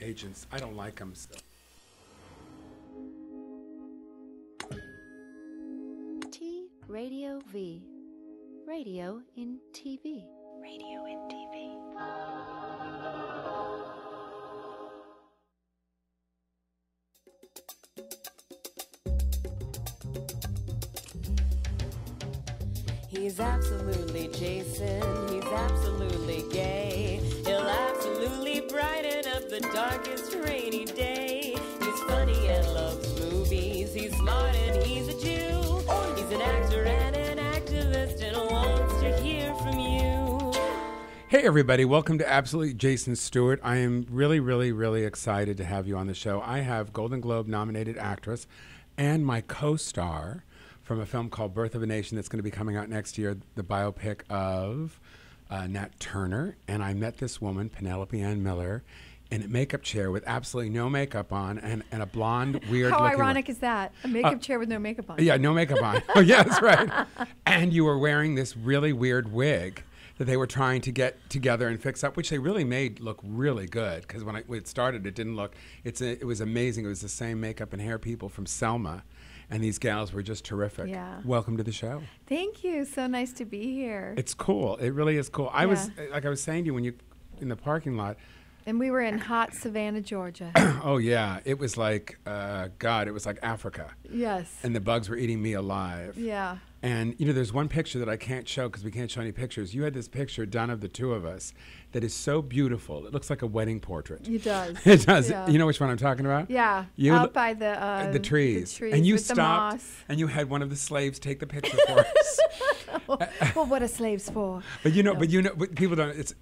agents. I don't like them. So. T Radio V. Radio in TV. Radio in TV. He's absolutely Jason, he's absolutely gay. He'll absolutely brighten up the darkest rainy day. He's funny and loves movies, he's smart and he's a Jew. He's an actor and an activist and wants to hear from you. Hey everybody, welcome to Absolutely Jason Stewart. I am really excited to have you on the show. I have Golden Globe nominated actress and my co-star from a film called Birth of a Nation that's going to be coming out next year, the biopic of Nat Turner. And I met this woman, Penelope Ann Miller, in a makeup chair with absolutely no makeup on and a blonde, weird How looking ironic is that? A makeup chair with no makeup on. Yeah, no makeup on. Oh, yeah, that's right. And you were wearing this really weird wig that they were trying to get together and fix up, which they really made look really good. Because when it started, it didn't look, it was amazing. It was the same makeup and hair people from Selma. And these gals were just terrific. Yeah. Welcome to the show. Thank you. So nice to be here. It's cool. It really is cool. I was saying to you when you in the parking lot. And we were in hot Savannah, Georgia. Oh yeah, it was like God. It was like Africa. Yes. And the bugs were eating me alive. Yeah. And you know, there's one picture that I can't show because we can't show any pictures. You had this picture done of the two of us that is so beautiful. It looks like a wedding portrait. It does. It does. Yeah. You know which one I'm talking about? Yeah. You out by the trees. and you with stopped the moss. and you had one of the slaves take the picture for us. Well, what are slaves for? But but people don't.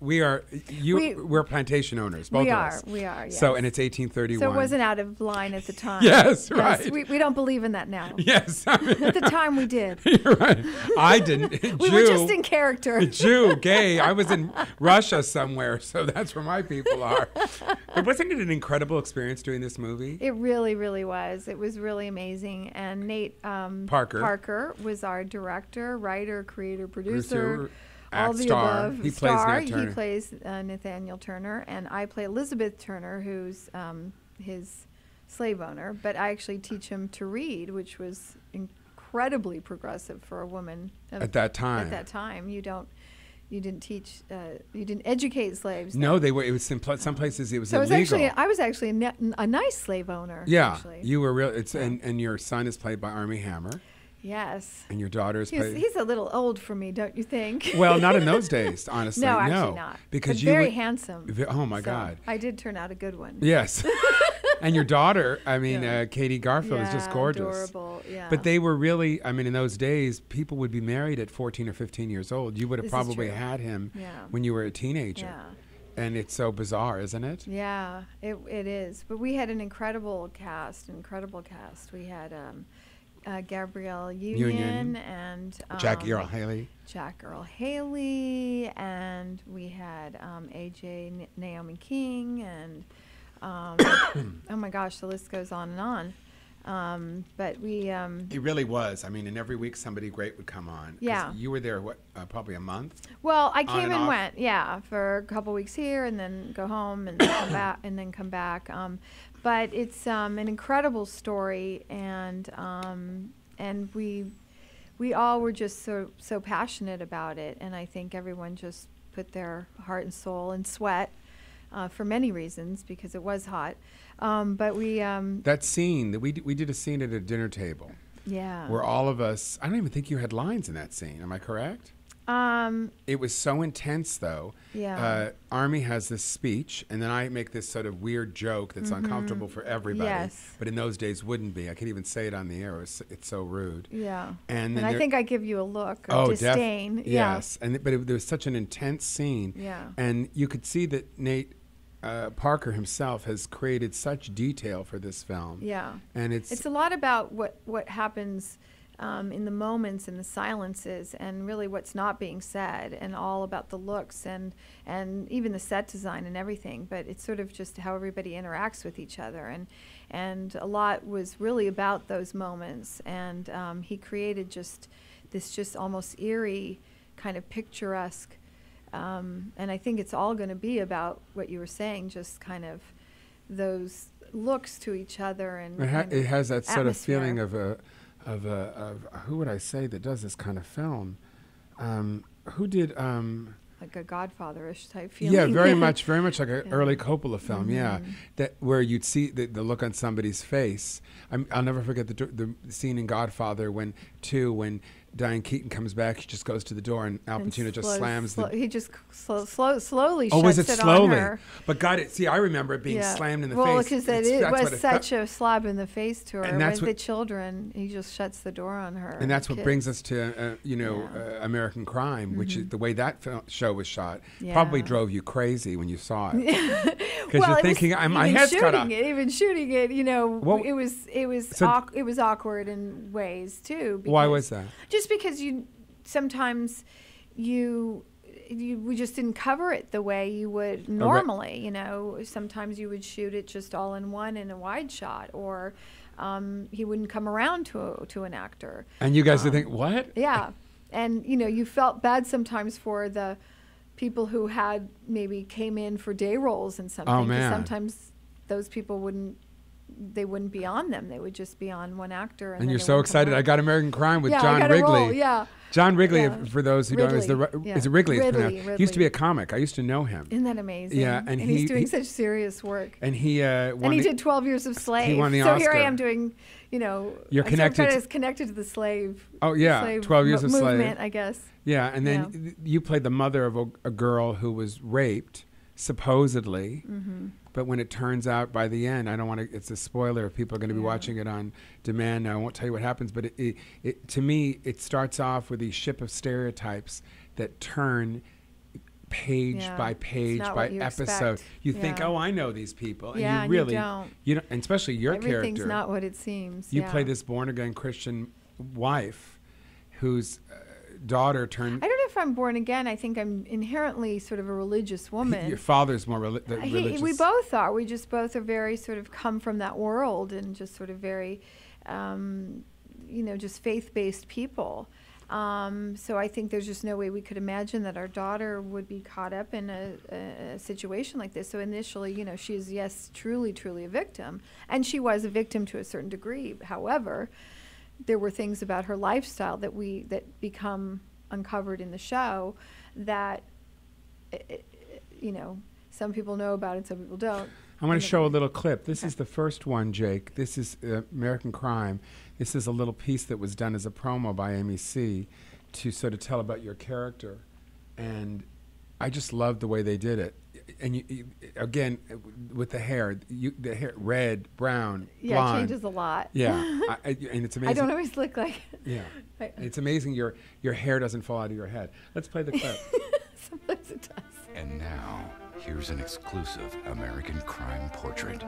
We're plantation owners, both of us. We are. Yes. So, and it's 1831. So it wasn't out of line at the time. Yes, right. We don't believe in that now. Yes. I mean, At the time we did. You're right. I didn't. We were just in character. Jew, gay. I was in Russia somewhere, so that's where my people are. But wasn't it an incredible experience doing this movie? It really was. It was really amazing. And Nate Parker was our director, writer, creator, producer, all the above. He plays Nat Turner. He plays Nathaniel Turner, and I play Elizabeth Turner, who's his slave owner. But I actually teach him to read, which was incredibly progressive for a woman at that time. At that time, you didn't teach, you didn't educate slaves. No, they were. It was in some places it was so illegal. I was actually a nice slave owner. Yeah, actually. you were real. And your son is played by Armie Hammer. Yes. And your daughter is played. He's a little old for me, don't you think? Well, not in those days, honestly. No, actually not. Because but very handsome. Oh my God. I did turn out a good one. Yes. And your daughter, Katie Garfield is just gorgeous. Adorable, yeah. But they were really, in those days, people would be married at 14 or 15 years old. You would have probably had him when you were a teenager. Yeah. And it's so bizarre, isn't it? Yeah, it is. But we had an incredible cast. We had Gabrielle Union and Jack Earl Haley. And we had AJ Naomi King and oh my gosh, the list goes on and on. But we it really was. And every week somebody great would come on. Yeah. You were there probably a month? Well, I came and went, for a couple weeks here and then go home and then come back. But it's an incredible story, and we all were just so passionate about it, and I think everyone just put their heart and soul and sweat for many reasons because it was hot. But we that scene that we did a scene at a dinner table. Yeah. Where all of us, I don't even think you had lines in that scene. Am I correct? It was so intense, though. Yeah. Armie has this speech, and then I make this sort of weird joke that's uncomfortable for everybody. Yes. But in those days wouldn't be. I can't even say it on the air. It's so rude. Yeah. And I think I give you a look of disdain. Yes. But there was such an intense scene. Yeah. And you could see that Nate Parker himself has created such detail for this film. Yeah. And it's a lot about what happens in the moments and the silences and really what's not being said, and all about the looks and even the set design and everything. But it's sort of just how everybody interacts with each other, and a lot was really about those moments. And he created this almost eerie kind of picturesque. And I think it's all going to be about what you were saying, just kind of those looks to each other, and It has that sort of atmosphere. feeling of who would I say that does this kind of film? Who did? Like a Godfather-ish type feeling. Yeah, very much like an early Coppola film. Yeah, that where you'd see the look on somebody's face. I'll never forget the scene in Godfather when Diane Keaton comes back. She just goes to the door and Al And Pacino just slow- slams slow- the. He just slowly Oh, shuts was it it slowly? on her. But God, see, I remember it being Yeah. slammed in the well, face. because That's it what was it such felt- a slap in the face to her. And that's With what- the children, he just shuts the door on her. And that's what kids. brings us to, American Crime, which is the way that show was shot. Probably Yeah. drove you crazy when you saw it. Because Well, you're it was thinking, my even head's cut off. Even shooting it, Well, it was so- it was awkward in ways too. Why because- was that? Just because sometimes we just didn't cover it the way you would normally. Sometimes you would shoot it just all in one in a wide shot, or he wouldn't come around to an actor. And you guys would think, what? Yeah, and you felt bad sometimes for the people who maybe came in for day roles and something. Oh, 'cause man. sometimes those people wouldn't be on them. They would just be on one actor. And then you're they so wouldn't come excited. on. I got American Crime with Yeah, I John got a Wrigley. role, yeah. John Wrigley, Yeah. for those who don't know, is Ridley, is it yeah. Wrigley? it's Ridley, pronounced. He used to be Ridley. a comic. I used to know him. Isn't that amazing? Yeah, and he's he- doing he- such serious work. And he won He the- did 12 Years of Slave. won the so here I Oscar. am doing, You're I connected sort of to- is connected to the slave. Oh, yeah, slave 12 Years of Slave. movement, I guess. Yeah, and then you played the mother of a girl who was raped, supposedly. Mm-hmm. But when it turns out by the end, I don't want to. It's a spoiler if people are going to be watching it on demand. Now, I won't tell you what happens, but it to me, it starts off with these ship of stereotypes that turn page Yeah, by it's page not by what you episode. expect. You think, Yeah. oh, I know these people, and Yeah, you and you really don't. and especially your Everything's character. not what it seems. You yeah. play this born again Christian wife, whose daughter turned. I don't know if I'm born again. I think I'm inherently sort of a religious woman. Your father's more religious. We both are. We just both are very sort of come from that world and just sort of very, just faith-based people. So I think there's just no way we could imagine that our daughter would be caught up in a situation like this. So initially, she is, yes, truly, truly a victim. And she was a victim to a certain degree. However, there were things about her lifestyle that become uncovered in the show that, some people know about it, some people don't. I'm going to show a little clip. This is the first one, Jake. This is American Crime. This is a little piece that was done as a promo by Amy C. to sort of tell about your character. And I just loved the way they did it. And you again, with the hair, the hair, red, brown, Yeah, blonde. it changes a lot. Yeah, and it's amazing. I don't always look like Yeah, it's amazing your hair doesn't fall out of your head. Let's play the clip. sometimes it does. And now, here's an exclusive American Crime portrait.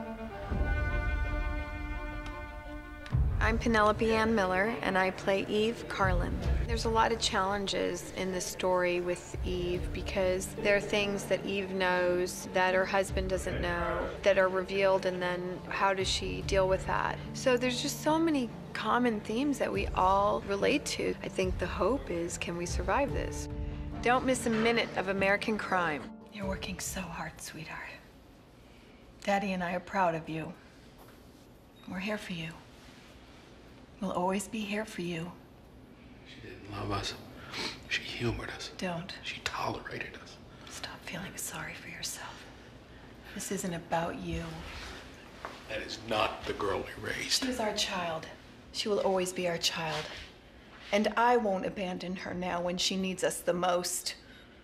I'm Penelope Ann Miller, and I play Eve Carlin. There's a lot of challenges in this story with Eve because there are things that Eve knows that her husband doesn't know that are revealed, and then how does she deal with that? So there's just so many common themes that we all relate to. I think the hope is, can we survive this? Don't miss a minute of American Crime. You're working so hard, sweetheart. Daddy and I are proud of you. We're here for you. We'll always be here for you. She didn't love us. She humored us. Don't. She tolerated us. Stop feeling sorry for yourself. This isn't about you. That is not the girl we raised. She is our child. She will always be our child. And I won't abandon her now when she needs us the most.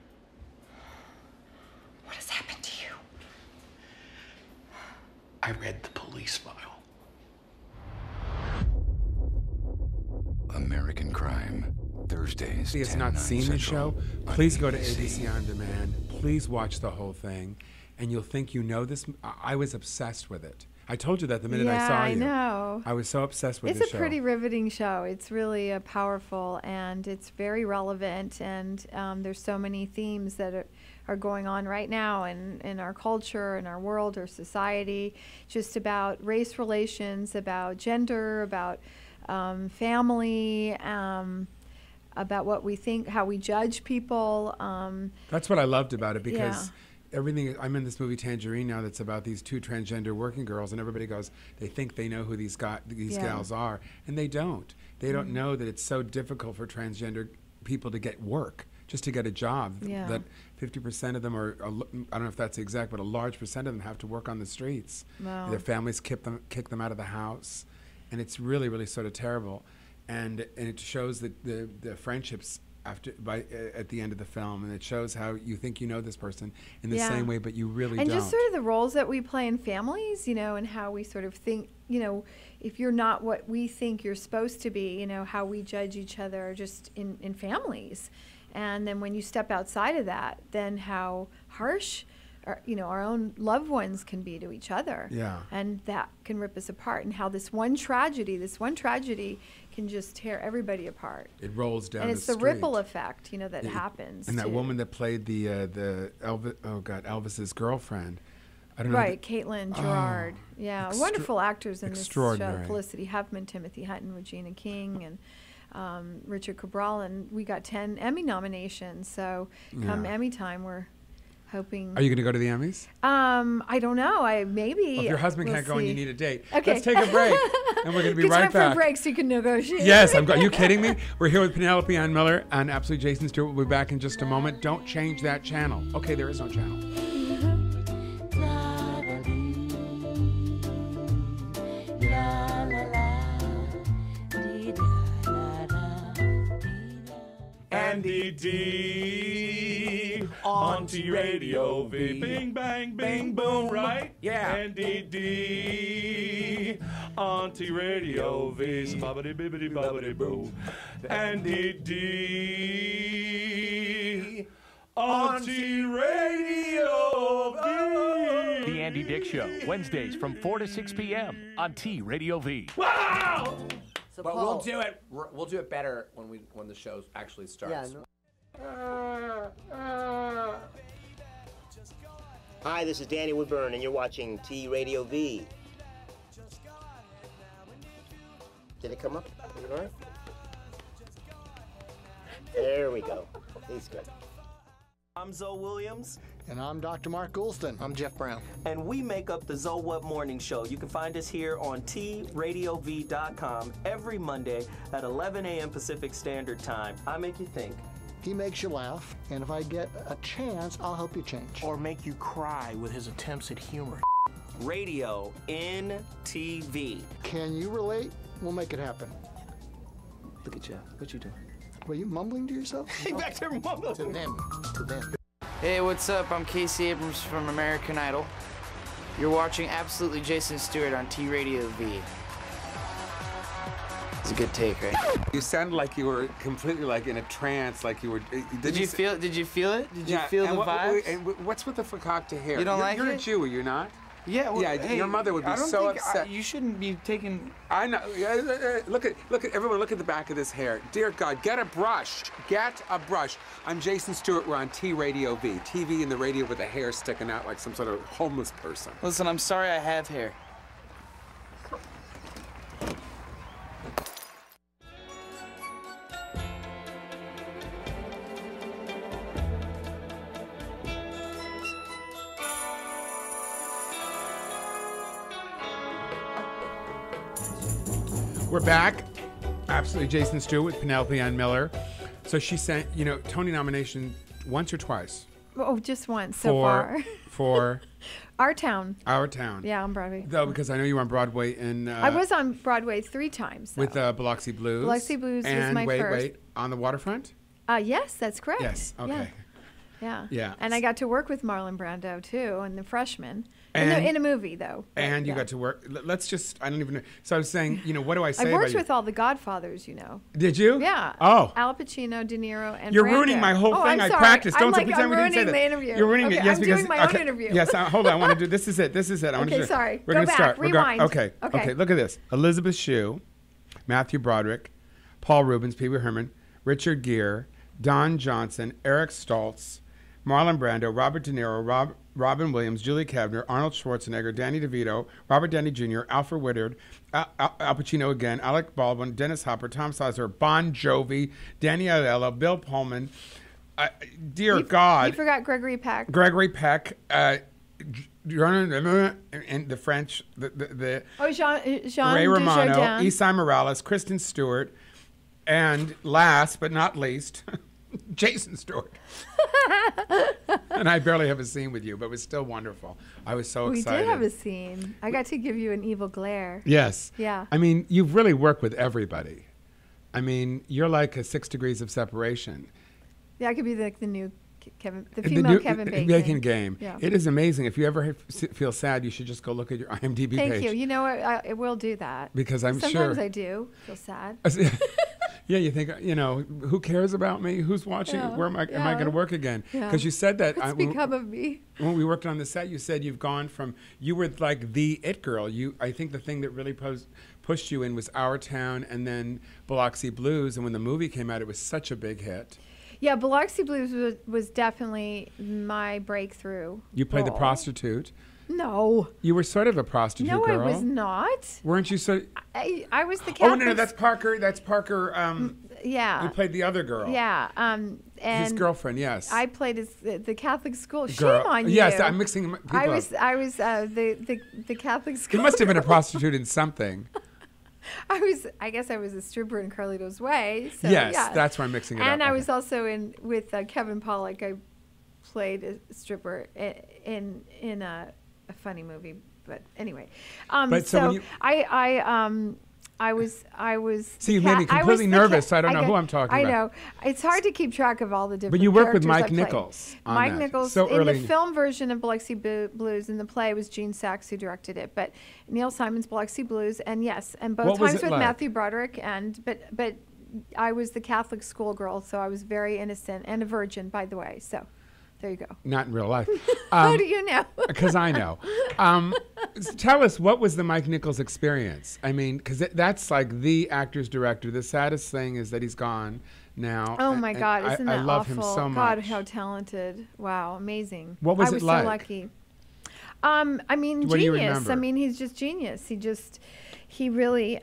What has happened to you? I read the police file. American Crime, Thursdays. If has 10, not 9 seen the Central show, on please go to ABC. ABC On Demand. Please watch the whole thing, and you'll think you know this. I was obsessed with it. I told you that the minute I saw you. I know. I was so obsessed with It's the a show. pretty riveting show. It's really powerful, and it's very relevant, and there's so many themes that are going on right now in our culture, in our world, our society, just about race relations, about gender, about family, about what we think, how we judge people. That's what I loved about it because everything. I'm in this movie Tangerine now that's about these two transgender working girls, and everybody goes, they think they know who these gals are, and they don't. They don't know that it's so difficult for transgender people to get work, just to get a job. Yeah. That 50% of them are, I don't know if that's exact, but a large percent of them have to work on the streets. Wow. Their families kick them out of the house, and it's really, really sort of terrible. And it shows that the friendships at the end of the film, and it shows how you think you know this person in the same way, but you really don't. And just sort of the roles that we play in families, and how we sort of think, if you're not what we think you're supposed to be, how we judge each other just in families. And then when you step outside of that, then how harsh our own loved ones can be to each other. Yeah. And that can rip us apart, and how this one tragedy can just tear everybody apart. It rolls down and it's the street. Ripple effect, that happens. And that too. woman that played the Elvis's girlfriend. I don't know. Right, Caitlin Gerard. Yeah, wonderful actors in this show. Extraordinary. Felicity Huffman, Timothy Hutton, Regina King, and Richard Cabral. And we got 10 Emmy nominations. So come Emmy time, we're hoping. Are you going to go to the Emmys? I don't know. Maybe. Well, if your husband we'll can't go and you see. need a date, Okay. let's take a break. And we're going to be right Time back. for a break so you can negotiate. Yes, are you kidding me? We're here with Penelope Ann Miller and Absolute Jason Stewart. We'll be back in just a moment. Don't change that channel. Okay, there is no channel. Andy D on T Radio V. Bing, bang, bing, boom, right? Yeah. Andy D on T Radio V. Bobbity, bibbity, bobbity, boo. Andy D on T Radio V. The Andy Dick Show, Wednesdays from 4 to 6 p.m. on T Radio V. Wow! So But Paul, we'll do it better when the show actually starts. Yeah, Hi, this is Danny Woodburn, and you're watching T Radio V. Did it come up? All right. There we go. He's good. I'm Zoe Williams. And I'm Dr. Mark Goulston. I'm Jeff Brown. And we make up the Zoe What Morning Show. You can find us here on TRadiov.com every Monday at 11 a.m. Pacific Standard Time. I make you think. He makes you laugh, and if I get a chance, I'll help you change. Or make you cry with his attempts at humor. Radio in TV. Can you relate? We'll make it happen. Look at you. What you doing? Were you mumbling to yourself? Hey, back there mumbling. To them. To them. Hey, what's up? I'm Casey Abrams from American Idol. You're watching Absolutely Jason Stewart on T Radio V. It's a good take, right? You sounded like you were completely like in a trance, like you were. Did you feel it? Did you feel it? Did you feel the vibe? vibes? And what's with the fakakta hair? You don't like You're it? a Jew, are you not? Yeah. Well, yeah. hey, your mother would be so upset. You shouldn't be taking. I know. Look at everyone. Look at the back of this hair. Dear God, get a brush. Get a brush. I'm Jason Stewart. We're on T Radio V. TV and the radio with the hair sticking out like some sort of homeless person. Listen, I'm sorry I have hair. We're back. Absolutely Jason Stewart with Penelope Ann Miller. So she sent, Tony nomination once or twice? Oh, just once so far. For Our Town. Our Town. Yeah, on Broadway. Though, because I know you were on Broadway in... I was on Broadway 3 times. With Biloxi Blues. Biloxi Blues was my first. Wait, on the waterfront? Yes, that's correct. Yes, okay. Yeah. And I got to work with Marlon Brando, too, and the Freshman. And, in a movie, though. And you got to work. Let's just, I don't even know. So I was saying, what do I say I worked about with all the Godfathers, Did you? Yeah. Oh. Al Pacino, De Niro, and You're Brando. ruining my whole thing. I'm I practiced. Don't pretend we didn't say that. I'm ruining the interview. You're ruining it. Yes, I'm because doing my own interview. Yes, hold on. I want to do, this is it. Okay, sorry. We're Go going to back. start. Rewind. Okay, look at this. Elizabeth Shue, Matthew Broderick, Paul Rubens, Pee Wee Herman, Richard Gere, Don Johnson, Eric Stoltz, Marlon Brando, Robert De Niro, Robin Williams, Julie Kavner, Arnold Schwarzenegger, Danny DeVito, Robert Downey Jr., Alfred Woodard, Al Pacino again, Alec Baldwin, Dennis Hopper, Tom Sizemore, Bon Jovi, Danny Aiello, Bill Pullman, dear You God. forgot Gregory Peck. Gregory Peck, and the French, the Jean Ray Romano, Dujardin. Esai Morales, Kristen Stewart, and last but not least, Jason Stewart. And I barely have a scene with you, but it was still wonderful. I was so excited. We did have a scene. I got to give you an evil glare. Yes. Yeah. I mean, you've really worked with everybody. I mean, you're like a 6 degrees of separation. Yeah, I could be like the new the female Kevin Bacon. Game. Yeah. It is amazing. If you ever feel sad, you should just go look at your IMDb page. Thank you. You know what? I will do that. Because I'm sure. Sometimes I do feel sad. Yeah, you think, who cares about me? Who's watching? Yeah, Where am I going to work again? Because you said that. What's become of me? When we worked on the set, you said you've gone from, you were like the it girl. I think the thing that really pushed you in was Our Town and then Biloxi Blues. And when the movie came out, it was such a big hit. Yeah, Biloxi Blues was definitely my breakthrough. You played the role. prostitute. No. You were sort of a prostitute girl. No, I was not. Weren't you so? I was the Catholic. Oh, no, that's Parker. That's Parker. Yeah. You played the other girl. Yeah. And his girlfriend, yes. I played the Catholic school. Girl. Shame on you. Yes, I'm mixing people up. I was the Catholic school. You must have been a prostitute in something. I guess I was a stripper in Carlito's Way. So, yes, yeah. that's why I'm mixing it up. And I was also with Kevin Pollak. I played a stripper in a funny movie, but anyway. I was. See, you made me completely nervous. So I don't know who I'm talking about. I know it's hard to keep track of all the different. But you worked with characters Mike I played. Nichols. Mike Nichols. So in early. The film version of Biloxi Blues, in the play was Gene Sachs who directed it, but Neil Simon's Biloxi Blues, and yes, and both times with Matthew Broderick, but I was the Catholic schoolgirl, so I was very innocent and a virgin, by the way. So. There you go. Not in real life. How do you know? Because I know. Tell us, what was the Mike Nichols experience? I mean, because that's like the actor's director. The saddest thing is that he's gone now. Oh, my God. Isn't that awful? I love him so much. God, how talented. Wow, amazing. What was it like? I was so lucky. I mean, what genius. Do you remember? I mean, he's just genius. He really,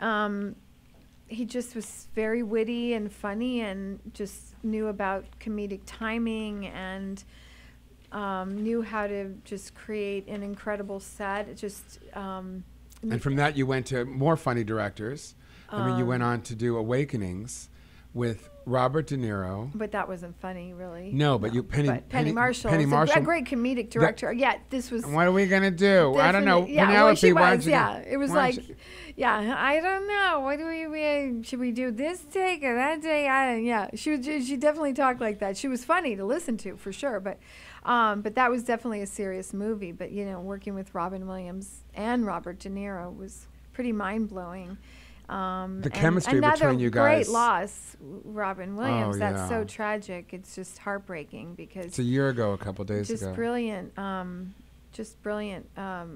he just was very witty and funny and just knew about comedic timing and knew how to just create an incredible set. And from that, you went to more funny directors. I mean, you went on to do Awakenings with Robert De Niro. But that wasn't funny, really. No, but Penny Marshall. Penny Marshall. A great comedic director. This was. What are we gonna do? I don't know. Yeah, Penelope, well, she was. It was like, I don't know. What do we? Should we do this take or that take? She definitely talked like that. She was funny to listen to for sure, but that was definitely a serious movie. But working with Robin Williams and Robert De Niro was pretty mind blowing. The chemistry between you guys. Another great loss, Robin Williams. Oh, That's so tragic. It's just heartbreaking because it's a year ago, a couple days ago. Just brilliant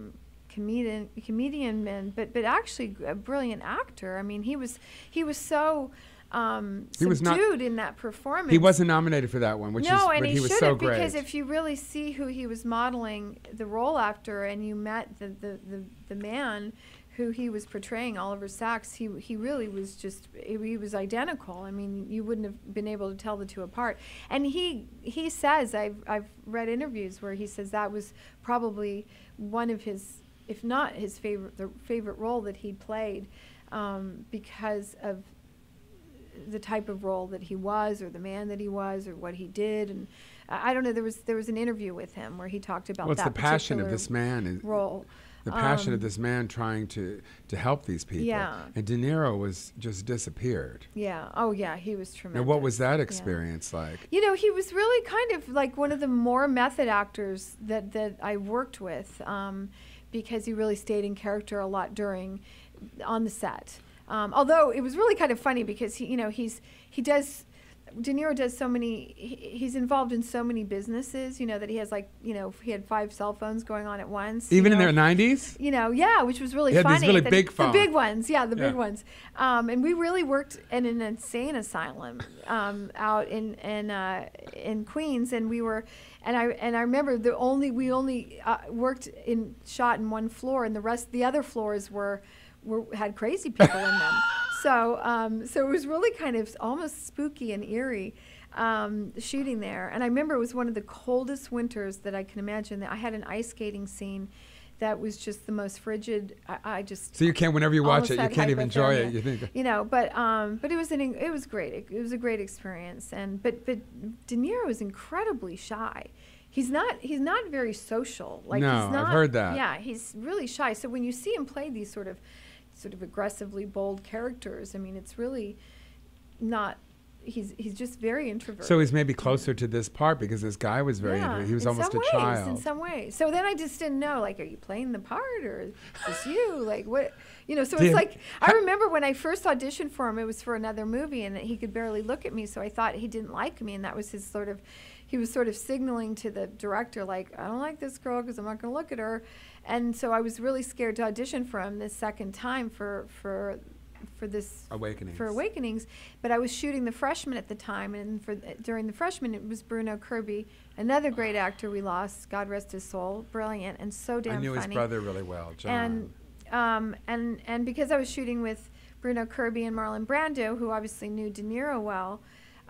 comedian, man. But actually a brilliant actor. I mean, he was so subdued in that performance. He wasn't nominated for that one, but he was so great. Because if you really see who he was modeling the role after, and you met the man who he was portraying, Oliver Sacks, he really was he was identical. I mean, you wouldn't have been able to tell the two apart. And he says, I've read interviews where he says that was probably one of his, if not his favorite role that he played, because of the type of role that he was, or the man that he was, or what he did. And I don't know, there was an interview with him where he talked about that the passion of this man role. The passion of this man trying to help these people. Yeah. And De Niro was just disappeared. Yeah. Oh, yeah. He was tremendous. Now, what was that experience like? He was really kind of like one of the more method actors that I worked with, because he really stayed in character a lot on the set. Although it was really kind of funny because De Niro does so many, he's involved in so many businesses, that he has he had 5 cell phones going on at once. Even in their 90s? Which was really funny. He had these really big phones. The big ones, the big ones. And we really worked in an insane asylum out in Queens, and we were, and I remember we only shot in one floor, and the other floors had crazy people in them. So it was really kind of almost spooky and eerie. shooting there. And I remember it was one of the coldest winters that I can imagine. I had an ice skating scene that was just the most frigid. I just so you can't, whenever you watch almost it, you had can't even enjoy it. hypothermia. You think, You know, but it was great. It was a great experience. And but De Niro is incredibly shy. He's not very social. Like No, he's not, I've heard that. Yeah, he's really shy. So when you see him play these sort of aggressively bold characters, I mean, it's really not. He's just very introverted. so he's maybe closer to this part because this guy was very introverted. He was almost a child. In some ways. So then I just didn't know, like, are you playing the part or is this you? Like, what? You know, so it's like, I remember when I first auditioned for him, it was for another movie, and he could barely look at me, so I thought he didn't like me, and that was his sort of, he was sort of signaling to the director, like, I don't like this girl because I'm not going to look at her. And so I was really scared to audition for him this second time for this Awakenings, but I was shooting The Freshman at the time, and during The Freshman it was Bruno Kirby, another great actor we lost, God rest his soul, brilliant and so damn funny. I knew his brother really well, John. And because I was shooting with Bruno Kirby and Marlon Brando, who obviously knew De Niro well,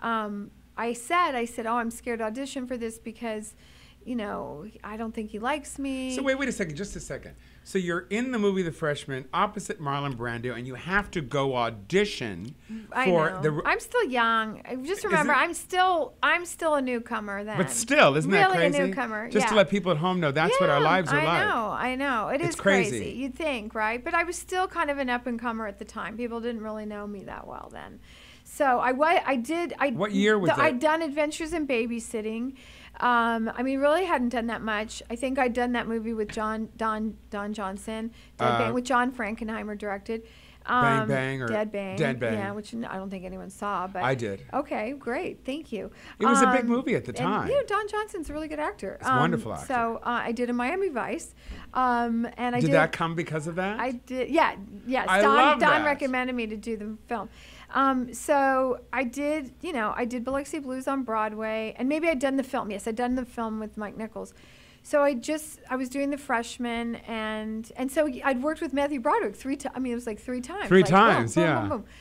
I said, oh, I'm scared to audition for this because, you know, I don't think he likes me. So wait a second, just a second. So you're in the movie The Freshman opposite Marlon Brando, and you have to go audition for the. I'm still young. Just remember, I'm still a newcomer then. But still, isn't that crazy? Really a newcomer. Just to let people at home know that's what our lives are like. I know. It is crazy. You'd think, right? But I was still kind of an up and comer at the time. People didn't really know me that well then. So What year was that? I'd done Adventures in Babysitting. I mean, really hadn't done that much. I think I'd done that movie with Don Johnson, Dead Bang, with John Frankenheimer directed. Bang Bang or Dead Bang. Dead Bang. Yeah, which I don't think anyone saw, but I did. Okay, great, thank you. It was a big movie at the time. And, you know, Don Johnson's a really good actor. He's a wonderful actor. So I did a Miami Vice, and I did that come because of that? I did. Yeah. I love that. Don recommended me to do the film. So I did Biloxi Blues on Broadway, and maybe I'd done the film. Yes, I'd done the film with Mike Nichols. So I was doing The Freshman, and so I'd worked with Matthew Broderick 3 times. I mean, it was like 3 times. Three like, times, boom, boom, yeah. boom, boom.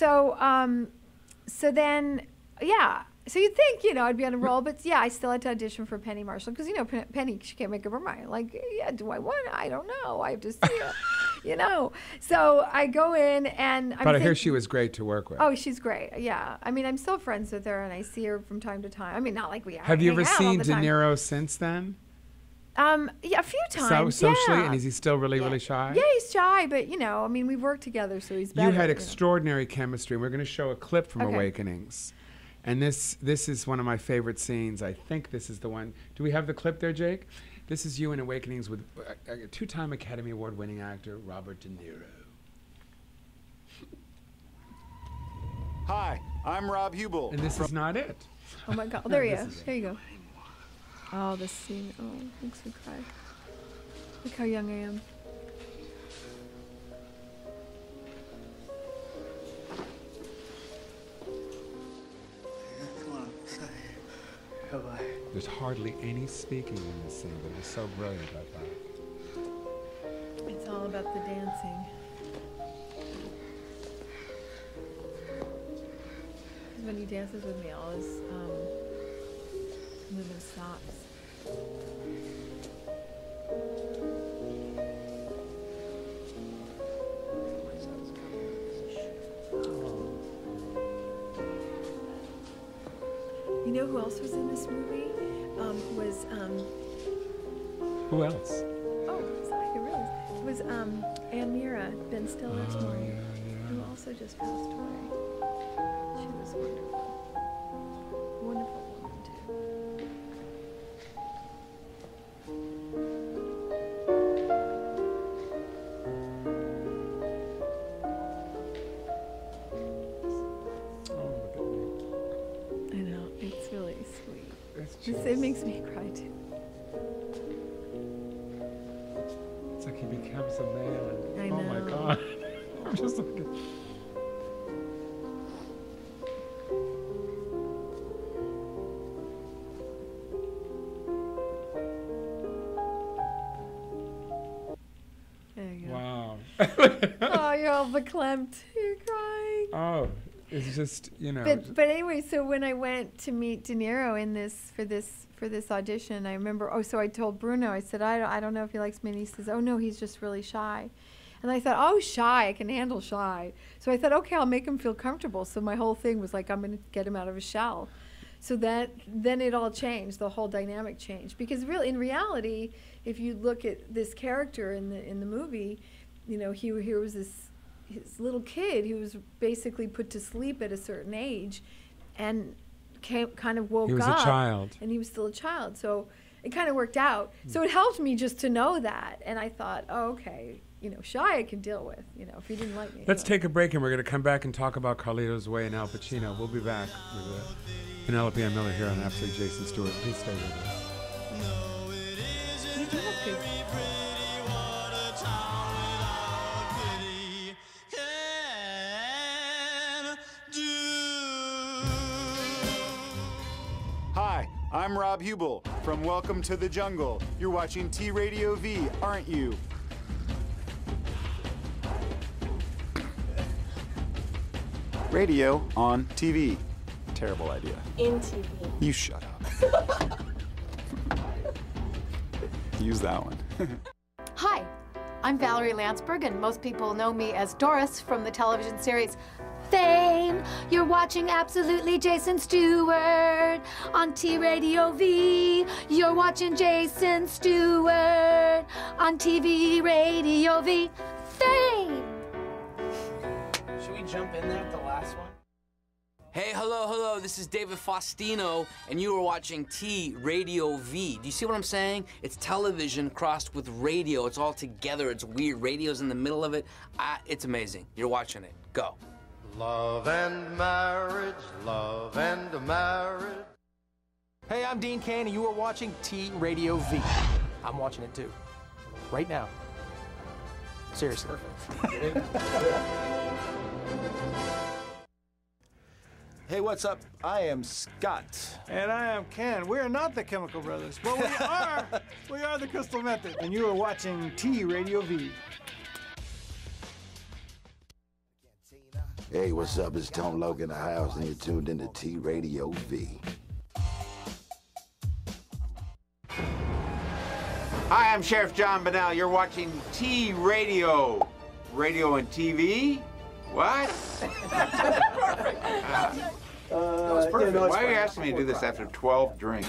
So then, yeah. So you'd think, you know, I'd be on a roll, but yeah, I still had to audition for Penny Marshall because, you know, Penny, she can't make up her mind. Like, yeah, do I want it? I don't know. I have to see her, you know. So I go in and I hear she was great to work with. Oh, she's great. Yeah. I mean, I'm still friends with her and I see her from time to time. I mean, not like we are. Have you ever seen De Niro since then? Yeah, a few times. So socially, yeah. And is he still really shy? Yeah, he's shy, but you know, I mean, we've worked together, so he's better. You had extraordinary chemistry. We're going to show a clip from Awakenings, and this is one of my favorite scenes. I think this is the one. Do we have the clip there, Jake? This is you in Awakenings with a 2-time Academy Award-winning actor Robert De Niro. Hi, I'm Rob Hubel. And this is not it. Oh my God! There you go. There you go. Oh, this scene. Oh, makes me cry. Look how young I am. Come on, say goodbye. There's hardly any speaking in this scene, but it was so brilliant, I thought. It's all about the dancing. When he dances with me, all his movement stops. You know who else was in this movie? Who else? Oh, sorry, I realized. It was Ann Mira, Ben Stiller's wife, who also just passed away. She was wonderful. Wonderful woman, too. I know, it's really sweet. It makes me cry, too. It's like he becomes a man. I know. Oh, my God. I'm just like... There you go. Wow. Oh, you're all verklempt. You're crying. Oh, It's just, you know. But anyway, so when I went to meet De Niro in for this audition, I remember. So I told Bruno. I said, I don't know if he likes me. And he says, oh no, he's just really shy. And I thought, oh, shy, I can handle shy. So I thought, okay, I'll make him feel comfortable. So my whole thing was like, I'm going to get him out of his shell. So then it all changed. The whole dynamic changed. Because really, in reality, if you look at this character in the movie, you know, he was his little kid who was basically put to sleep at a certain age, and kind of woke up. He was a child. And he was still a child. So it kind of worked out. So it helped me just to know that. And I thought, oh, okay. You know, shy I can deal with, you know, if he didn't like me. Let's take a break, and we're going to come back and talk about Carlito's Way and Al Pacino. We'll be back with Penelope Ann Miller here on Absolute Jason Stewart. Please stay with us. You do look good. Hi, I'm Rob Hubel from Welcome to the Jungle. You're watching T Radio V, aren't you? Radio on TV. Terrible idea. In TV. You shut up. Use that one. Hi, I'm Valerie Landsberg, and most people know me as Doris from the television series Fame. You're watching Absolutely Jason Stewart on T Radio V. You're watching Jason Stewart on TV Radio V. Fame. Should we jump in there at the last one? Hey, hello, this is David Faustino, and you are watching T Radio V. Do you see what I'm saying? It's television crossed with radio. It's all together. It's weird. Radio's in the middle of it. It's amazing. You're watching it. Go. Love and marriage, love and marriage. Hey, I'm Dean Cain, and you are watching T Radio V. I'm watching it too. Right now. Seriously. Hey, what's up? I am Scott. And I am Ken. We are not the Chemical Brothers, but we are the Crystal Method. And you are watching T Radio V. Hey, what's up? It's Tone Loc in the house, and you're tuned into T Radio V. Hi, I'm Sheriff John Bennell. You're watching T Radio. Radio and TV? What? Perfect. That was perfect. Why are you asking me to do this after 12 drinks?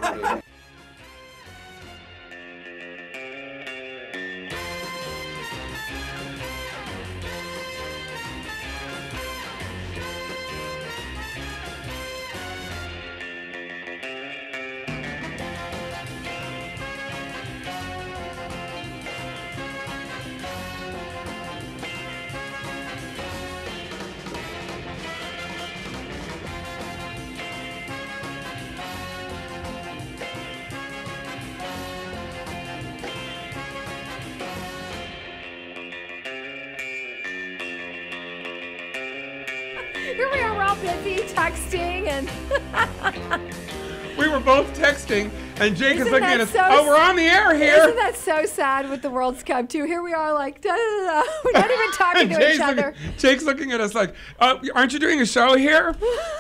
Here we are, we're all busy texting and. We were both texting, and Jake is looking at us. So oh, we're on the air here. Isn't that so sad with the World's Cup too? Here we are, like da, da, da. We're not even talking to each other. Jake's looking at us like, "Aren't you doing a show here?"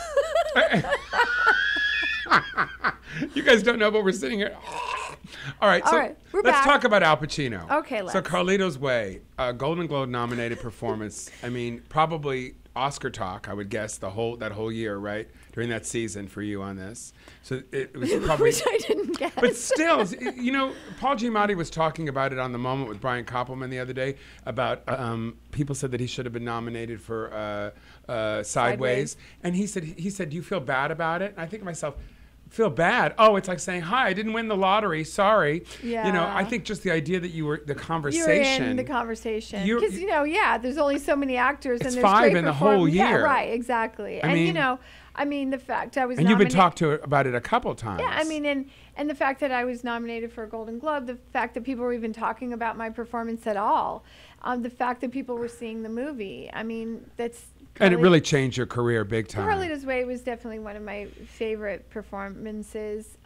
You guys don't know, but we're sitting here. All right, so we're let's back. talk about Al Pacino. Okay, let's. So Carlito's Way, Golden Globe nominated performance. I mean, probably Oscar talk, I would guess, that whole year, right? During that season for you on this. So it was probably... Which I didn't guess. But still, you know, Paul Giamatti was talking about it on The Moment with Brian Koppelman the other day about people said that he should have been nominated for Sideways. And he said, do you feel bad about it? And I think to myself, feel bad? Oh, it's like saying, hi, I didn't win the lottery, sorry. Yeah. You know, I think just the idea that you were the conversation. You're in the conversation. Because, you know, there's only so many actors. It's and there's 5 great in the whole year. Yeah, right, exactly. I mean, you know, the fact I was and nominated. you've been talked to about it a couple times. Yeah, I mean, and the fact that I was nominated for a Golden Globe, the fact that people were even talking about my performance at all, the fact that people were seeing the movie. I mean, that's... And it really changed your career big time. Carlito's Way was definitely one of my favorite performances.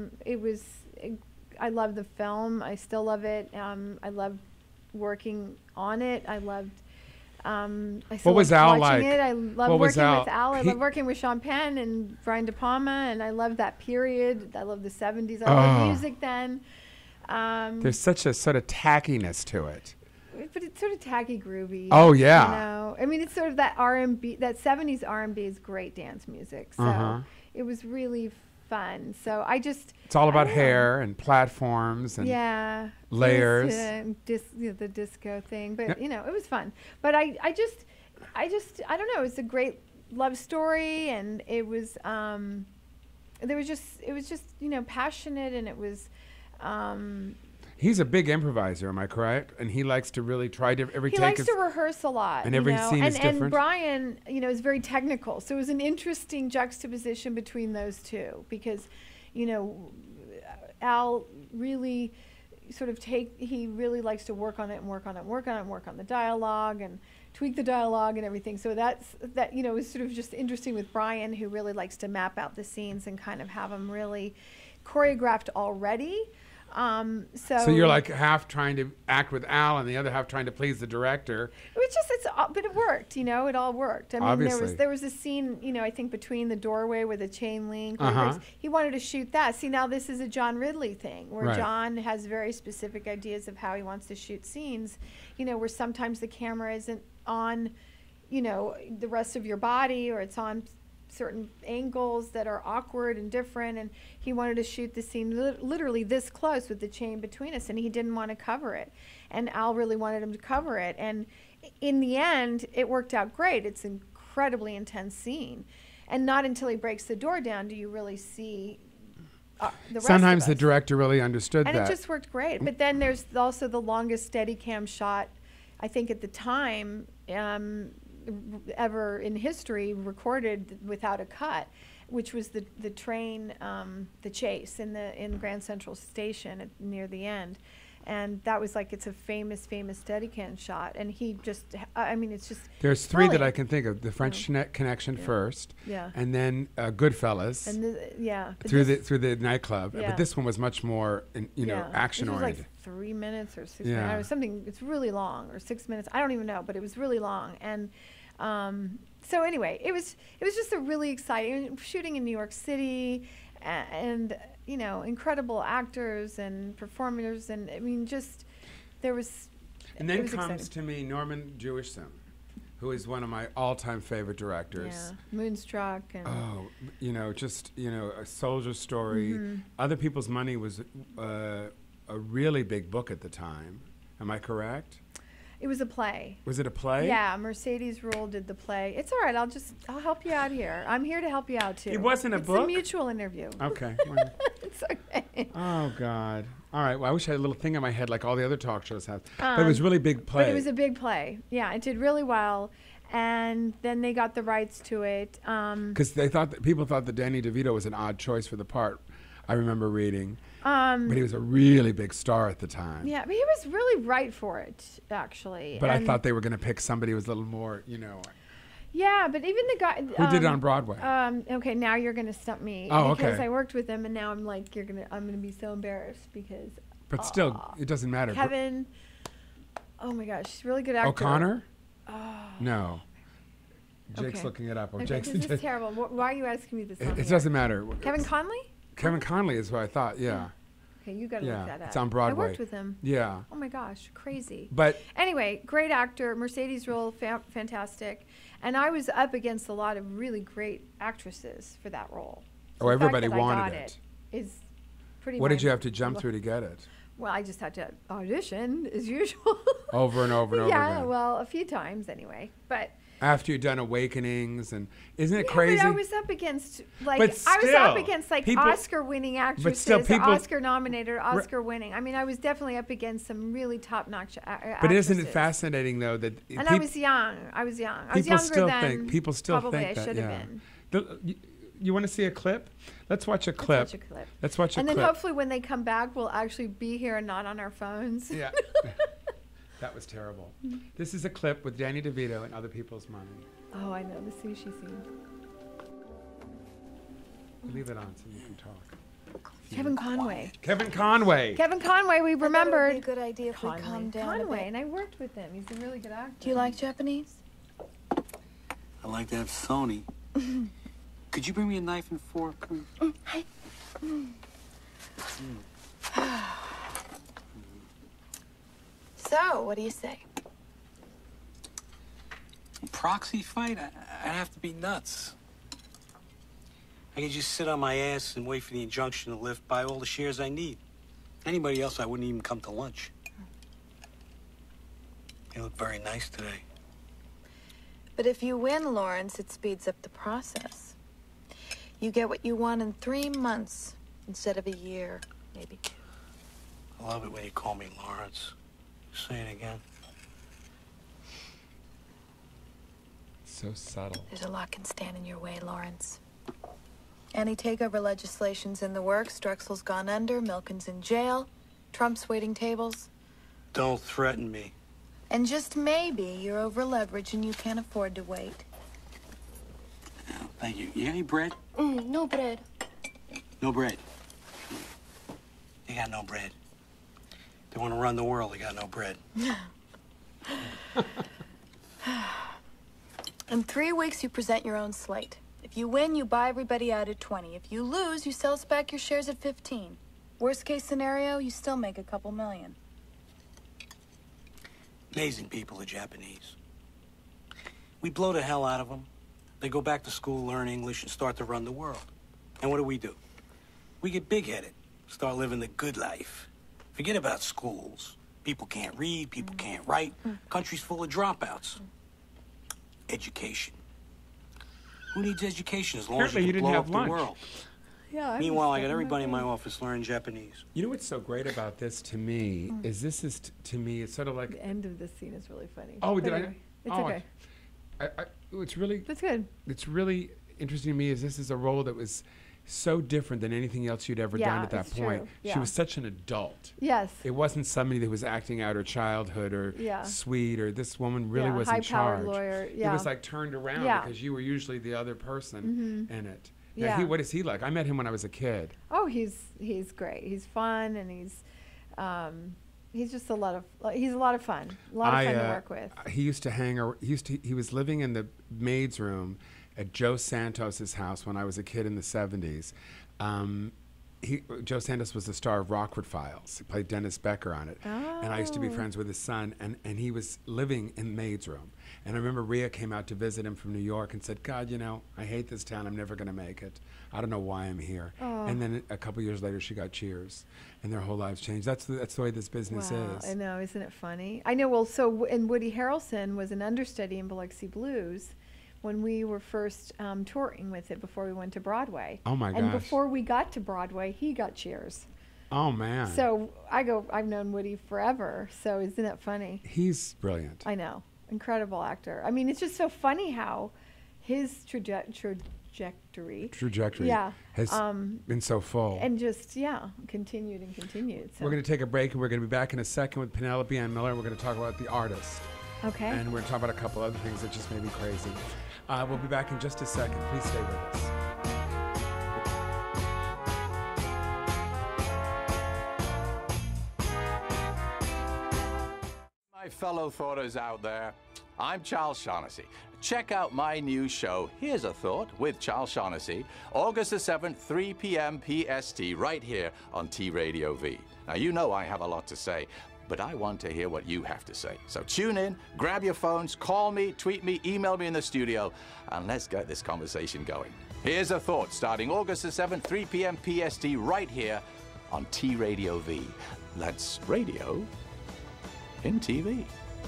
I love the film. I still love it. I loved working on it. I loved I still was love Al watching like? it. I love What was working Al? with Al. I He- love working with Sean Penn and Brian De Palma, and I love that period. I love the 70s. I love music then. There's such a sort of tackiness to it. But it's sort of tacky, groovy. Oh, yeah. You know, I mean, it's sort of that R&B. That 70s R&B is great dance music. So Uh-huh. it was really fun. So I just. It's all about I don't know. hair and platforms and layers. The disco thing, but Yep. you know, it was fun. But I don't know. It's a great love story, and it was it was just passionate, and it was. He's a big improviser, am I correct? And he likes to really try to every He take likes is, to rehearse a lot, and every scene is and different. Brian, is very technical, so it was an interesting juxtaposition between those two because, Al really he really likes to work on it and work on the dialogue and tweak the dialogue and everything. So that is sort of just interesting with Brian, who really likes to map out the scenes and kind of have them really choreographed already. So you're like half trying to act with Al and the other half trying to please the director. But it worked, it all worked. I mean, Obviously. there was a scene, I think between the doorway with a chain link. where Uh-huh. he wanted to shoot that. See, now this is a John Ridley thing where Right. John has very specific ideas of how he wants to shoot scenes, where sometimes the camera isn't on, the rest of your body, or it's on certain angles that are awkward and different, and he wanted to shoot the scene literally this close with the chain between us, and he didn't want to cover it, and Al really wanted him to cover it, and in the end it worked out great. It's an incredibly intense scene, and not until he breaks the door down do you really see the rest Sometimes of the us. director really understood And that. it just worked great. But then there's also the longest Steadicam shot, I think at the time, ever in history recorded without a cut, which was the train, the chase in Grand Central Station near the end. And that was it's a famous Steadicam shot. And he just, it's just. There's three that I brilliant. can think of. The French Connection first. Yeah. And then Goodfellas. And through the nightclub. Yeah. But this one was much more, action This was oriented. 3 minutes or 6 Yeah. minutes. It was something, it's really long, or 6 minutes. I don't even know, but it was really long. And so anyway, it was just a really exciting shooting in New York City, and incredible actors and performers, and there was. And then it was comes exciting. to me Norman Jewison, who is one of my all-time favorite directors. Yeah, Moonstruck and. A Soldier Story. Mhm. Other People's Money was a really big book at the time. Am I correct? It was a play. Was it a play? Yeah, Mercedes Rule did the play. It's all right. I'll help you out here. I'm here to help you out too. It wasn't a it's book? It's a mutual interview. Okay. Well. It's okay. Oh God. All right. Well, I wish I had a little thing in my head like all the other talk shows have. But it was really big play. But it was a big play. Yeah, it did really well. And then they got the rights to it. Because people thought that Danny DeVito was an odd choice for the part. I remember reading. But he was a really big star at the time. Yeah, but he was really right for it, actually. But I And- thought they were going to pick somebody who was a little more, Yeah, but even the guy Who did it on Broadway? Okay, now you're gonna stump me Oh, because okay. I worked with him, and now I'm gonna be so embarrassed because. But still, it doesn't matter. Kevin, oh my gosh, he's a really good actor. O'Connor? Oh. No. Jake's Okay. looking it up. Okay, Jake's this is terrible. Why are you asking me this? on It the air? doesn't matter. Kevin Conley? Kevin Conley is who I thought. Yeah. Okay, you got to Yeah, look that up. it's on Broadway. I worked with him. Yeah. Oh my gosh, crazy. But- anyway, great actor. Mercedes Rule, fantastic. And I was up against a lot of really great actresses for that role. So Oh, the fact everybody that I wanted got it. Is pretty. What did mind- you have to jump through to get it? Well, I just had to audition as usual. Over and over and over yeah, again. well, a few times anyway. But After you'd done Awakenings, and isn't it yeah, crazy? but I was up against But I was up still, against people- Oscar-winning actresses, still or people- Oscar-nominated, or Oscar-winning. I mean, I was definitely up against some really top-notch actresses. But isn't it fascinating though that And I was young. I was people younger still than people still probably think I should that. have Yeah. been. You want to see a clip? Let's watch a clip. Let's watch a clip. Let's watch a and clip. then hopefully when they come back, we'll actually be here and not on our phones. Yeah. That was terrible. This is a clip with Danny DeVito and Other People's Money. Oh, I know the sushi scene. Leave it on so you can talk. Kevin Conway. Kevin Conway. Kevin Conway, we remembered. It would be a good idea if we calm down a Conway, bit. and I worked with him. He's a really good actor. Do you like Japanese? I like that phony. Could you bring me a knife and fork? Hi. So, what do you say? Proxy fight? I'd have to be nuts. I could just sit on my ass and wait for the injunction to lift, buy all the shares I need. Anybody else, I wouldn't even come to lunch. You look very nice today. But if you win, Lawrence, it speeds up the process. You get what you want in 3 months instead of a year, maybe 2. I love it when you call me Lawrence. Say it again. So subtle. There's a lot can stand in your way, Lawrence. Anti-takeover legislation's in the works. Drexel's gone under. Milken's in jail. Trump's waiting tables. Don't threaten me. And just maybe you're over-leveraged and you can't afford to wait. Oh, thank you. You got any bread? No bread. No bread. They got no bread. They want to run the world. They got no bread. In 3 weeks, you present your own slate. If you win, you buy everybody out at 20. If you lose, you sell us back your shares at 15. Worst case scenario, you still make a couple million. Amazing people, the Japanese. We blow the hell out of them. They go back to school, learn English, and start to run the world. And what do? We get big-headed, start living the good life. Forget about schools. People can't read, people can't write. Country's full of dropouts. Education. Who needs education as long Apparently as you you can didn't blow have up lunch. the world? Yeah. Meanwhile, I got everybody in my office learning Japanese. You know what's so great about this to me is this is to me it's sort of like The end of this scene is really funny. Oh, But did anyway, It's oh, okay. It's really That's good. It's really interesting to me is this is a role that was so different than anything else you'd ever done at that it's point. true. She Yeah. was such an adult. Yes. It wasn't somebody that was acting out her childhood or Yeah. sweet or this woman really Yeah, was in high-powered charge. lawyer, It yeah. was like turned around Yeah. because you were usually the other person in it. Now, Yeah. what is he like? I met him when I was a kid. Oh, he's great. He's fun and he's just a lot of fun. A lot of fun to work with. He used to he was living in the maid's room at Joe Santos's house when I was a kid in the 70s. Joe Santos was the star of Rockford Files. He played Dennis Becker on it. And I used to be friends with his son, and he was living in the maid's room. And I remember Rhea came out to visit him from New York and said, God, I hate this town. I'm never going to make it. I don't know why I'm here. Oh. And then a couple years later, she got Cheers, and their whole lives changed. That's the way this business Wow, is. I know, isn't it funny? I know. Well, so and Woody Harrelson was an understudy in Biloxi Blues when we were first touring with it before we went to Broadway. Oh my And gosh. before we got to Broadway, he got Cheers. Oh man. So I've known Woody forever. So isn't that funny? He's brilliant. I know, incredible actor. I mean, it's just so funny how his trajectory. Yeah. Has been so full. And just continued and continued. So. We're going to take a break, and we're going to be back in a second with Penelope Ann Miller. We're going to talk about The Artist. Okay. And we're going to talk about a couple other things that just made me crazy. We'll be back in just a second. Please stay with us. My fellow thoughters out there, I'm Charles Shaughnessy. Check out my new show, Here's a Thought, with Charles Shaughnessy, August the 7th, 3 p.m. PST, right here on T Radio V. Now, you know I have a lot to say, but I want to hear what you have to say. So tune in, grab your phones, call me, tweet me, email me in the studio, and let's get this conversation going. Here's a Thought, starting August the 7th, 3 p.m. PST, right here on T Radio V. That's radio in TV.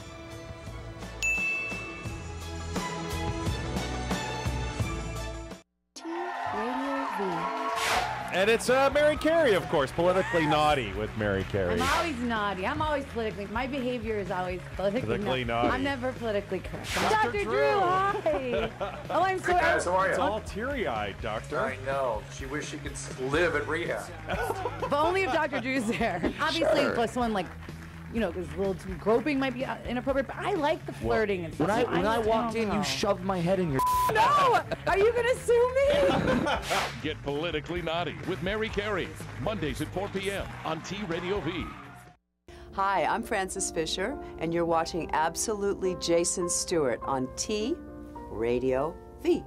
Radio V. And it's Mary Carey, of course, Politically Naughty with Mary Carey. I'm always naughty. I'm always politically. My behavior is always politically naughty. I'm never politically correct. Dr. Dr. Drew. Drew, hi. Oh, I'm so. Hey guys, how are you? It's all teary-eyed, Doctor. I know. She wished she could live at rehab. But only if Dr. Drew's there. Obviously, Sure. if someone like because a little groping might be inappropriate. But I like the flirting and stuff. When I walked in, don't you know. shoved my head in your. No! Are you gonna sue me? Get politically naughty with Mary Carey. Mondays at 4 p.m. on T Radio V. Hi, I'm Frances Fisher, and you're watching Absolutely Jason Stewart on T Radio V.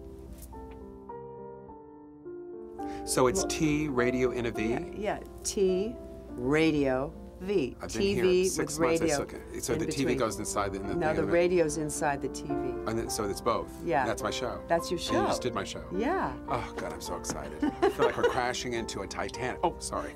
So it's T Radio in a V? Yeah, T Radio V. I've been TV here 6 with months. radio. Okay. So in the between. TV goes inside the thing. No, the and radio's inside the TV. And then, so it's both. Yeah. That's my show. That's your And show. you just did my show. Yeah. Oh God, I'm so excited. I feel like we're crashing into a Titanic. Oh, sorry.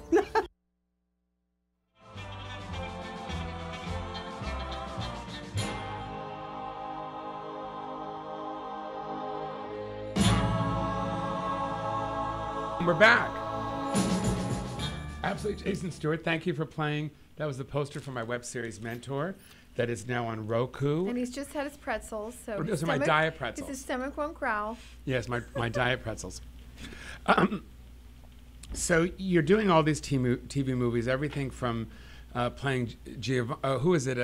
We're back. Absolutely, Jason Stewart. Thank you for playing. That was the poster for my web series Mentor, that is now on Roku. And he's just had his pretzels, so Those his are my stomach- diet pretzels. His stomach won't growl. Yes, my diet pretzels. So you're doing all these TV movies, everything from playing who is it?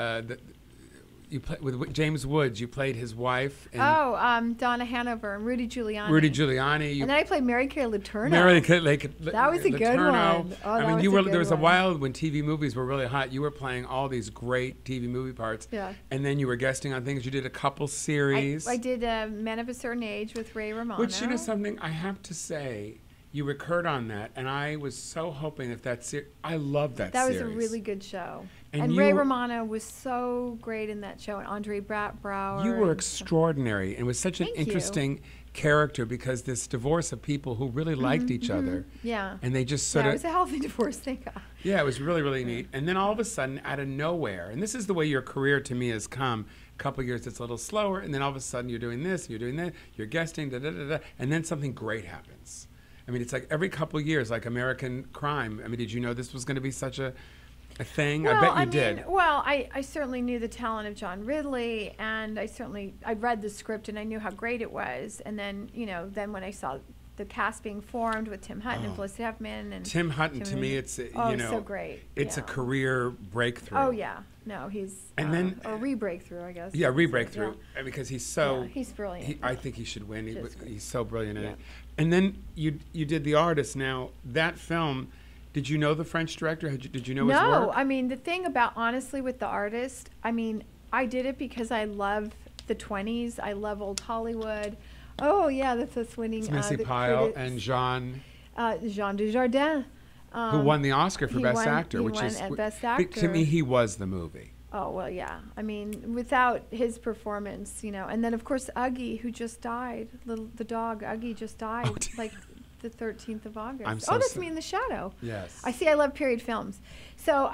You play with James Woods. You played his wife. In Donna Hanover and Rudy Giuliani. Rudy Giuliani. And then I played Mary Kay Letourneau. That was a good one. Oh, I mean, that was a there was a good while when TV movies were really hot. You were playing all these great TV movie parts. Yeah. And then you were guesting on things. You did a couple series. I did Men of a Certain Age with Ray Romano. Which, you know something, I have to say, you recurred on that, and I was so hoping if I love that series. That was a really good show. And And you Ray were- Romano was so great in that show, and Andre Brower. You were and- extraordinary, and was such an Thank you. interesting character because this divorce of people who really liked each other. Yeah. And they just sort Yeah, it of. was a healthy divorce, thank God. Yeah, it was really, really neat. And then all of a sudden, out of nowhere, and this is the way your career to me has come. A couple of years, it's a little slower, and then all of a sudden, you're doing this, you're doing that, you're guesting, da da da da, and then something great happens. I mean, it's like every couple of years, like American Crime. I mean, did you know this was going to be such a thing? Well, I bet you did. Well, I certainly knew the talent of John Ridley, and I read the script and I knew how great it was. And then, then when I saw the cast being formed with Tim Hutton and Felicity Huffman and Tim Hutton, to me, it's so great. It's a career breakthrough. Oh yeah, no, he's and then a re-breakthrough, I guess. Yeah, re-breakthrough because he's so. Yeah, he's brilliant. I think he should win. He's so brilliant in Yeah. it. And then you did The Artist. Now that film, did you know the French director? Did you know his work? No, I mean the thing about honestly with The Artist, I mean I did it because I love the 20s. I love old Hollywood. Oh yeah, that's what's winning. It's Missy Pyle and Jean Dujardin. Who won the Oscar for Best Actor, he which won is at Best Actor. to me he was the movie. Oh well, yeah. I mean, without his performance, and then of course Uggie, who just died, the dog Uggie just died, like the 13th of August. I'm so that's sorry. me in The Shadow. Yes. I love period films, so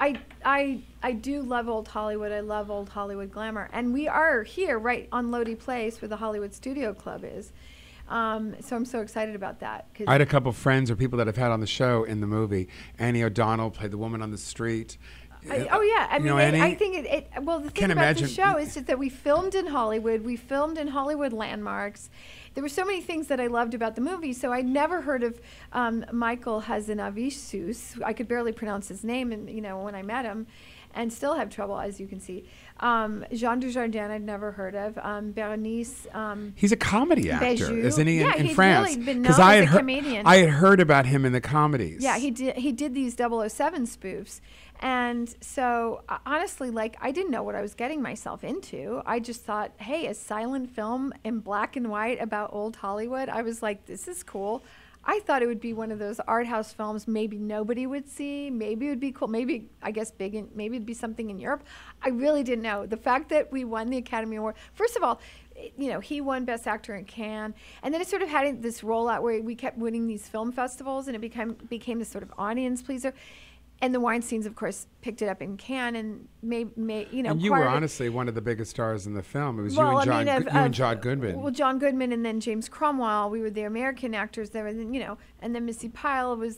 I do love old Hollywood. I love old Hollywood glamour, and we are here right on Lodi Place where the Hollywood Studio Club is. So I'm so excited about that. I had a couple friends or people that I've had on the show in the movie. Annie O'Donnell played the woman on the street. I mean, Annie? I think well, the thing Can't about imagine. the show is just that we filmed in Hollywood. We filmed in Hollywood landmarks. There were so many things that I loved about the movie. So I'd never heard of Michael Hazanavicius. I could barely pronounce his name, and when I met him, and still have trouble, as you can see. Jean Dujardin, I'd never heard of. Berenice. He's a comedy actor, Bejoux. isn't he? Yeah, in he's France, really been known as a comedian. I had heard about him in the comedies. Yeah, he did these 007 spoofs. And so, honestly, I didn't know what I was getting myself into. I just thought, hey, a silent film in black and white about old Hollywood. I was like, this is cool. I thought it would be one of those art house films maybe nobody would see. Maybe it would be cool. Maybe, I guess, maybe it'd be something in Europe. I really didn't know. The fact that we won the Academy Award, first of all, he won Best Actor in Cannes. And then it sort of had this rollout where we kept winning these film festivals, and it became this sort of audience pleaser. And the Weinsteins, of course, picked it up in Cannes, and And you were honestly one of the biggest stars in the film. It was you and John Goodman. Well, John Goodman and then James Cromwell. We were the American actors there, and then and then Missy Pyle was,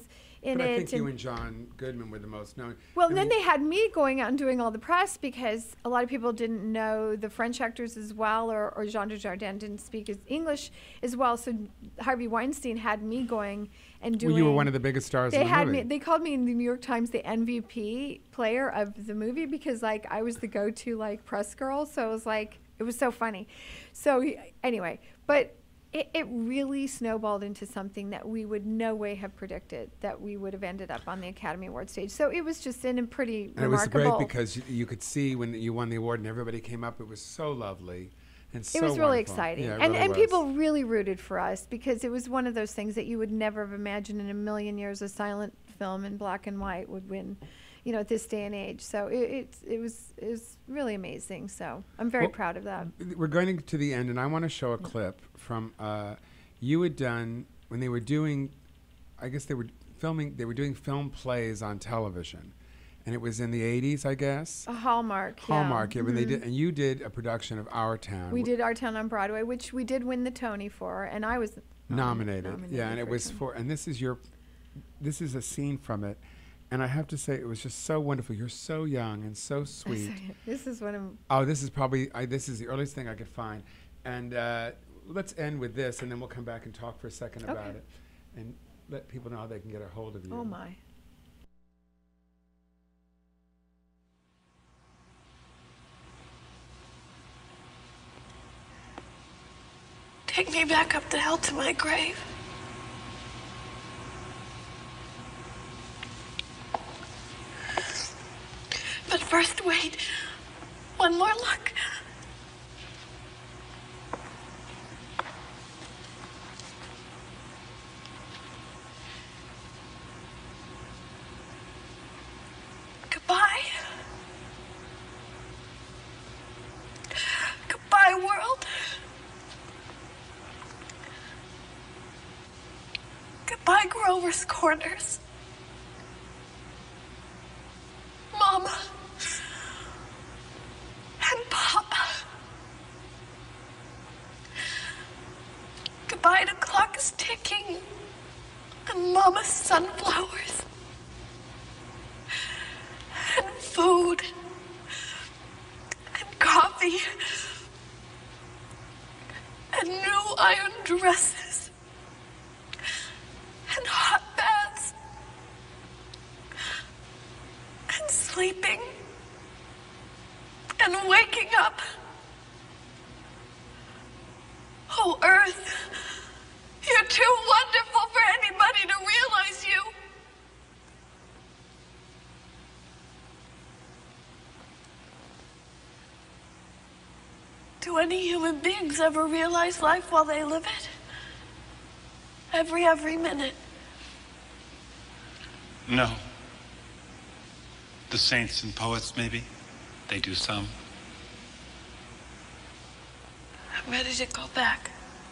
in but it. I think you and John Goodman were the most known. Well, I then mean, they had me going out and doing all the press because a lot of people didn't know the French actors as well, or Jean Dujardin didn't speak English as well. So Harvey Weinstein had me going and doing. Well, you were one of the biggest stars They in the had movie. me. They called me in the New York Times the MVP player of the movie because like I was the go-to like press girl. So it was like it was so funny. So anyway, but. It really snowballed into something that we would no way have predicted that we would have ended up on the Academy Award stage. So it was just in a pretty and remarkable. it was great because you could see when you won the award and everybody came up. It was so lovely and so it was really wonderful. exciting. Yeah, it and really was. people really rooted for us because it was one of those things that you would never have imagined in a million years a silent film in black and white would win, at this day and age. So it was really amazing. So I'm very proud of that. We're going to the end, and I want to show a clip from you had done when they were doing, I guess they were doing film plays on television, and it was in the 80s, I guess. A Hallmark. Hallmark, yeah. When they Mhm. did, and you did a production of Our Town. We did Our Town on Broadway, which we did win the Tony for, and I was nominated. Yeah, and it was and this is a scene from it. And I have to say, it was just so wonderful. You're so young and so sweet. This is one of. Oh, this is probably this is the earliest thing I could find. And let's end with this, and then we'll come back and talk for a second about it, and let people know how they can get a hold of you. Oh my. Take me back up the hill to my grave. But first, wait. One more look. Goodbye. Goodbye, world. Goodbye, Grover's Corners. Mama. And Papa. Goodbye to clock is ticking. And Mama's sunflowers. And food. And coffee. And new iron dresses. And hot baths. And sleeping. And waking up. Oh, Earth, you're too wonderful for anybody to realize you. Do any human beings ever realize life while they live it? Every minute. No. The saints and poets, maybe. They do some. I'm ready to go back.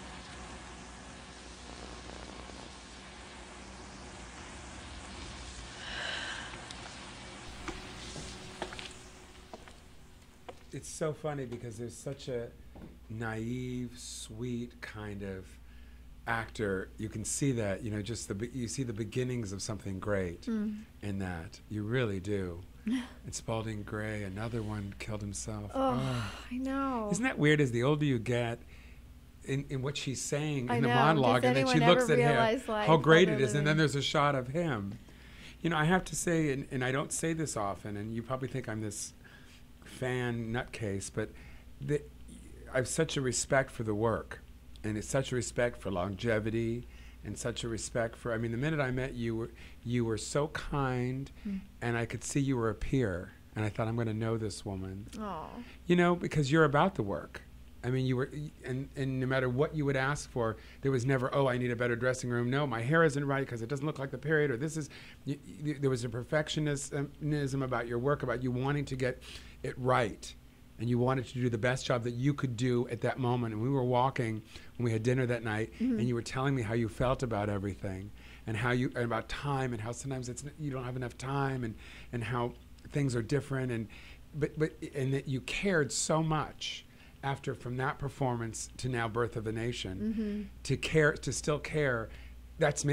It's so funny because there's such a naive, sweet kind of actor. You can see that, just you see the beginnings of something great in that. You really do. And Spalding Gray, another one, killed himself. Oh, I know. Isn't that weird? As the older you get, in what she's saying I in the know. monologue, Does and then she anyone looks ever at him, realize life how great while it they're is, and then living? there's a shot of him. I have to say, and I don't say this often, and you probably think I'm this fan nutcase, but I have such a respect for the work, and it's such a respect for longevity, and such a respect for. The minute I met you, you were so kind, and I could see you were a peer, and I thought, I'm going to know this woman. Oh. Because you're about the work. You were, and no matter what you would ask for, there was never, I need a better dressing room. No, my hair isn't right because it doesn't look like the period, or this is. There was a perfectionism about your work, about you wanting to get it right, and you wanted to do the best job that you could do at that moment. And we were walking when we had dinner that night, and you were telling me how you felt about everything, and and about time, and how sometimes you don't have enough time, and how things are different, and that you cared so much. From that performance to now Birth of a Nation, to still care, that's me.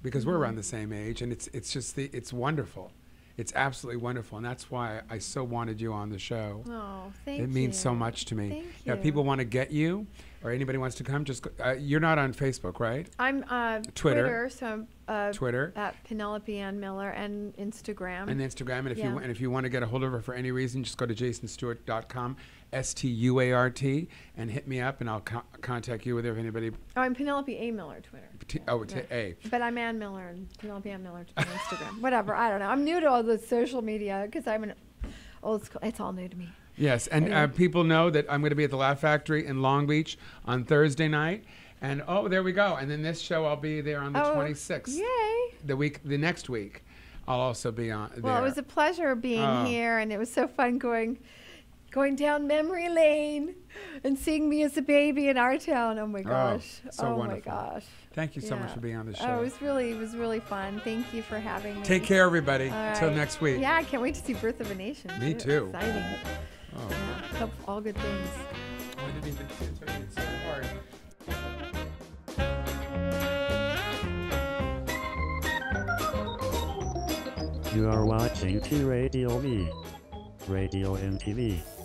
because we're around the same age, and it's just it's wonderful. It's absolutely wonderful, and that's why I so wanted you on the show. Oh, thank you. It means so much to me. Thank Now, you. if people want to get you, or anybody wants to come, just go, you're not on Facebook, right? I'm Twitter. so Twitter at Penelope Ann Miller, and Instagram. And Instagram, and Yeah. if you want to get a hold of her for any reason, just go to jasonstewart.com, STUART, and hit me up, and I'll contact you with if anybody. Oh, I'm Penelope A. Miller, Twitter. A. But I'm Ann Miller and Penelope Ann Miller on Instagram. Whatever, I don't know. I'm new to all the social media because I'm an old school. It's all new to me. Yes, and Anyway. people know that I'm going to be at the Laugh Factory in Long Beach on Thursday night. And oh, there we go. And then this show, I'll be there on the 26th. Yay! The next week, I'll also be on there. Well, it was a pleasure being here, and it was so fun going down memory lane and seeing me as a baby in our town. Oh my gosh! so oh wonderful. my gosh! Thank you so much for being on the show. Oh, it was really fun. Thank you for having me. Take care, everybody. All Till right. next week. Yeah, I can't wait to see Birth of a Nation. Me too. Exciting. Oh. Yeah, hope all good things. Oh, I didn't even. It's so hard. You are watching T Radio V, radio and TV.